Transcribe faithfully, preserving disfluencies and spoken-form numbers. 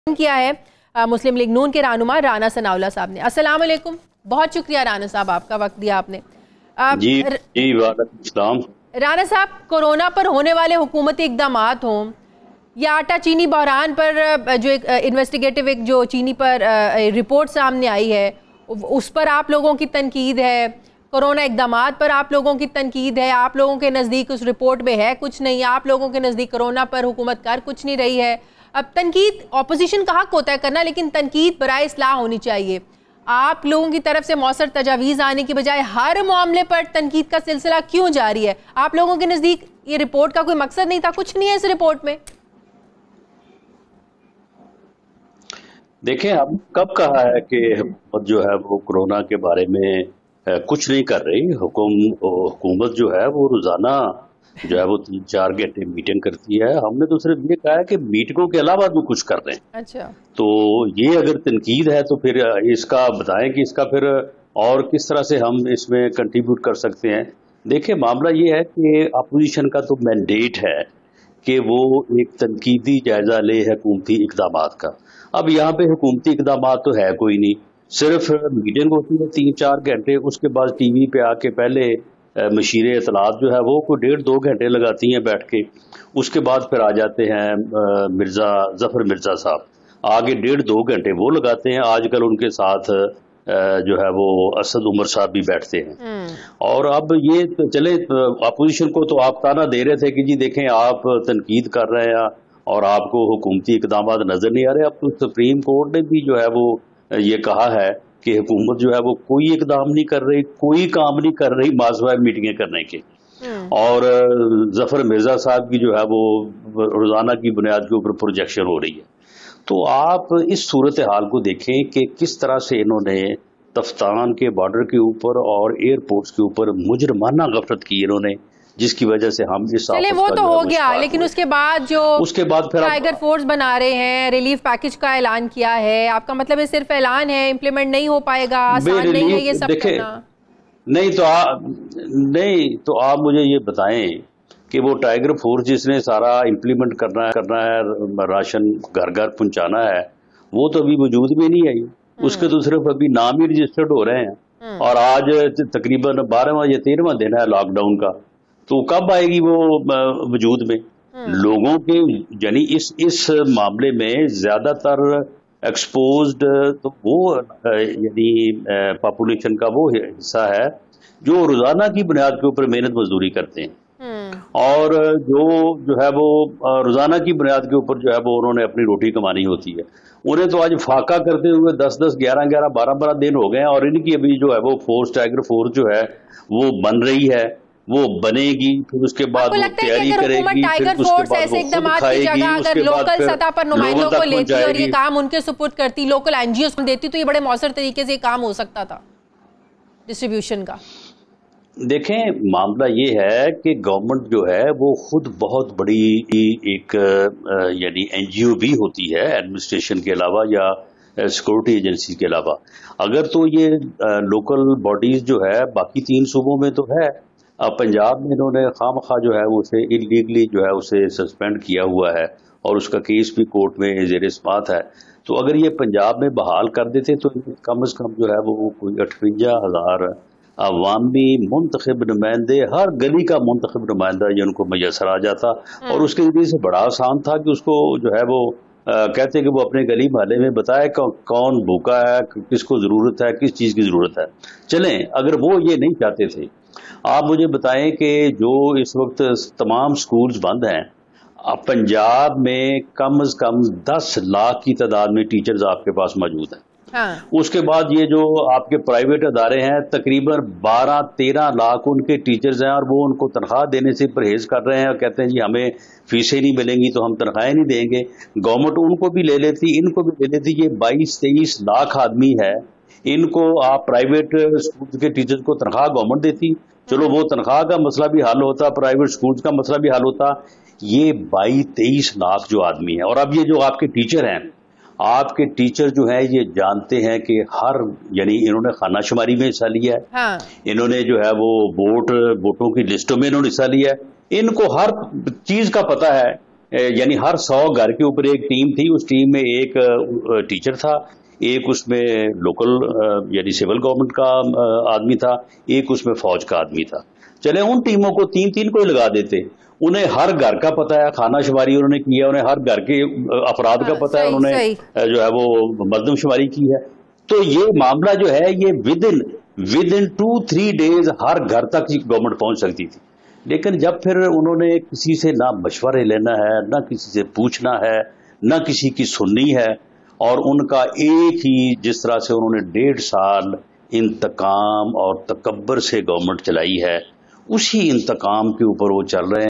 کیا ہے مسلم لیگ نون کے رہنما رانا ثناءاللہ صاحب نے۔ السلام علیکم، بہت شکریہ رانا صاحب، آپ کا وقت دیا آپ نے۔ جی جی وعلیکم السلام۔ رانا صاحب، کورونا پر ہونے والے حکومتی اقدامات ہوں یا آٹا چینی بحران پر جو ایک انویسٹیگیٹو ایک جو چینی پر رپورٹ سامنے آئی ہے اس پر آپ لوگوں کی تنقید ہے، کورونا اقدامات پر آپ لوگوں کی تنقید ہے، آپ لوگوں کے نزدیک اس رپورٹ میں ہے کچھ نہیں، آپ لوگوں کے نزدیک کورونا پر حکومت کر کچھ نہیں رہی ہے۔ اب تنقید اپوزیشن کا حق ہوتا ہے کرنا، لیکن تنقید برائے اصلاح ہونی چاہیے۔ آپ لوگوں کی طرف سے مؤثر تجاویز آنے کی بجائے ہر معاملے پر تنقید کا سلسلہ کیوں جاری ہے؟ آپ لوگوں کے نزدیک یہ رپورٹ کا کوئی مقصد نہیں تھا؟ کچھ نہیں ہے اس رپورٹ میں؟ دیکھیں، ہم کب کہا ہے کہ حکومت جو ہے وہ کورونا کے بارے میں کچھ نہیں کر رہی؟ حکومت جو ہے وہ روزانہ جو ہے وہ تین چار گھنٹے میٹنگ کرتی ہے۔ ہم نے تو صرف یہ کہا ہے کہ میٹنگوں کے علاوہ بھی کچھ کر رہے ہیں۔ اچھا، تو یہ اگر تنقید ہے تو پھر اس کا بتائیں کہ اس کا پھر اور کس طرح سے ہم اس میں کنٹریبیوٹ کر سکتے ہیں۔ دیکھیں، معاملہ یہ ہے کہ اپوزیشن کا تو مینڈیٹ ہے کہ وہ ایک تنقیدی جائزہ لے حکومتی اقدامات کا۔ اب یہاں پہ حکومتی اقدامات تو ہے کوئی نہیں، صرف میٹنگ ہوتی ہے تین چار گھنٹے، اس کے بعد ٹی وی پہ آ کے پہلے مشیر اطلاعات جو ہے وہ کوئی ڈیڑھ دو گھنٹے لگاتی ہیں بیٹھ کے، اس کے بعد پھر آ جاتے ہیں مرزا ظفر مرزا صاحب، آگے ڈیڑھ دو گھنٹے وہ لگاتے ہیں۔ آج کل ان کے ساتھ جو ہے وہ اسد عمر صاحب بھی بیٹھتے ہیں۔ اور اب یہ چلے، اپوزیشن کو تو آپ تانا دے رہے تھے کہ جی دیکھیں آپ تنقید کر رہے ہیں اور آپ کو حکومتی اقدامات نظر نہیں آ رہے۔ اب تو سپریم کورٹ نے بھی جو ہے وہ یہ کہا ہے کہ حکومت جو ہے وہ کوئی اقدام نہیں کر رہی، کوئی کام نہیں کر رہی ماسوائے میٹنگیں کرنے کے، اور ظفر مرزا صاحب کی جو ہے وہ روزانہ کی بنیاد کے اوپر پروجیکشن ہو رہی ہے۔ تو آپ اس صورتحال کو دیکھیں کہ کس طرح سے انہوں نے تفتان کے بارڈر کے اوپر اور ایئرپورٹس کے اوپر مجرمانہ غفلت کی انہوں نے، جس کی وجہ سے ہم اس چلے وہ تو ہو گیا، لیکن اس کے بعد جو اس کے بعد پھر ٹائیگر فورس بنا رہے ہیں، ریلیف پیکج کا اعلان کیا ہے، آپ کا مطلب ہے صرف اعلان ہے، امپلیمنٹ نہیں ہو پائے گا، آسان نہیں ہے یہ سب کرنا؟ نہیں تو نہیں تو آپ مجھے یہ بتائیں کہ وہ ٹائیگر فورس جس نے سارا امپلیمنٹ کرنا ہے کرنا ہے راشن گھر گھر پہنچانا ہے، وہ تو ابھی وجود میں نہیں آئی، اس کے تو صرف ابھی نام ہی رجسٹرڈ ہو رہے ہیں، اور آج تقریباً بارہواں یا تیرہواں دن ہے لاک ڈاؤن کا، تو کب آئے گی وہ وجود میں؟ لوگوں کے یعنی اس اس معاملے میں زیادہ تر ایکسپوزڈ تو وہ یعنی پاپولیشن کا وہ حصہ ہے جو روزانہ کی بنیاد کے اوپر محنت مزدوری کرتے ہیں، اور جو جو ہے وہ روزانہ کی بنیاد کے اوپر جو ہے وہ انہوں نے اپنی روٹی کمانی ہوتی ہے۔ انہیں تو آج فاقہ کرتے ہوئے دس دس گیارہ گیارہ بارہ بارہ دن ہو گئے ہیں، اور ان کی ابھی جو ہے وہ فورس ٹائیگر فورس جو ہے وہ بن رہی ہے، وہ بنے گی، پھر اس کے بعد وہ تیاری کرے گی، پھر اس کے بعد وہ خود کھائے گی، اس کے بعد لوکل سطح پر نمائندوں کو لیتی اور یہ کام ان کے سپورٹ کرتی، لوکل این جی اوز کو دیتی، تو یہ بڑے مؤثر طریقے سے یہ کام ہو سکتا تھا ڈسٹریبیوشن کا۔ دیکھیں، معاملہ یہ ہے کہ گورنمنٹ جو ہے وہ خود بہت بڑی ایک یعنی این جی او بھی ہوتی ہے ایڈمنسٹریشن کے علاوہ یا سیکورٹی ایجنسی کے علاوہ۔ اگر تو یہ لوکل باڈیز جو ہے باقی تین صوبوں میں تو ہے، اب پنجاب میں انہوں نے خواہ مخواہ جو ہے اسے انلیگلی جو ہے اسے سسپینڈ کیا ہوا ہے، اور اس کا کیس بھی کورٹ میں زیر سماعت ہے۔ تو اگر یہ پنجاب میں بحال کر دیتے تو کم از کم جو ہے وہ کوئی اٹھونجا ہزار عوامی منتخب نمائندے، ہر گلی کا منتخب نمائندہ یہ ان کو میسر آ جاتا، اور اس کے ذریعے سے بڑا آسان تھا کہ اس کو جو ہے وہ کہتے کہ وہ اپنے گلی محلے میں بتائے کون بھوکا ہے، کس کو ضرورت ہے، کس چیز کی ضرورت ہے۔ چلیں، اگر وہ یہ نہیں چاہتے تھے، آپ مجھے بتائیں کہ جو اس وقت تمام سکولز بند ہیں، پنجاب میں کم از کم دس لاکھ کی تعداد میں ٹیچرز آپ کے پاس موجود ہیں۔ اس کے بعد یہ جو آپ کے پرائیویٹ ادارے ہیں، تقریباً بارہ تیرہ لاکھ ان کے ٹیچرز ہیں، اور وہ ان کو تنخواہ دینے سے پرہیز کر رہے ہیں اور کہتے ہیں جی ہمیں فیسیں نہیں ملیں گی تو ہم تنخواہیں نہیں دیں گے۔ گورنمنٹ ان کو بھی لے لیتی، ان کو بھی لے لیتی۔ یہ بائیس تیئیس لاکھ آدمی ہے، ان کو آپ پرائیویٹ اسکول کے ٹیچرز کو تنخواہ گورنمنٹ دیتی، چلو وہ تنخواہ کا مسئلہ بھی حل ہوتا، پرائیویٹ اسکولز کا مسئلہ بھی حل ہوتا۔ یہ بائیس تیئیس لاکھ جو آدمی ہیں، اور اب یہ جو آپ کے ٹیچر ہیں، آپ کے ٹیچر جو ہیں یہ جانتے ہیں کہ ہر یعنی انہوں نے خانہ شماری میں حصہ لیا ہے، انہوں نے جو ہے وہ ووٹ ووٹوں کی لسٹوں میں انہوں نے حصہ لیا ہے، ان کو ہر چیز کا پتہ ہے یعنی ہر سو گھر کے اوپر ایک ٹیم تھی. اس ٹیم میں ایک ٹیچر تھا, ایک اس میں لوکل یعنی سول گورنمنٹ کا آدمی تھا, ایک اس میں فوج کا آدمی تھا. چلے ان ٹیموں کو تین تین کو لگا دیتے, انہیں ہر گھر کا پتہ ہے, کھانا شماری انہوں نے کیا, انہیں ہر گھر کے افراد کا پتہ ہے, انہوں نے جو ہے وہ مردم شماری کی ہے. تو یہ معاملہ جو ہے یہ within within two three days ہر گھر تک گورنمنٹ پہنچ سکتی تھی. لیکن جب پھر انہوں نے کسی سے نہ مشورے لینا ہے, نہ کسی سے پوچھنا ہے, نہ کسی کی سننی ہے, اور ان کا ایک ہی جس طرح سے انہوں نے ڈیڑھ سال انتقام اور تکبر سے گورنمنٹ چلائی ہے, اسی انتقام کے اوپر وہ چل رہے ہیں.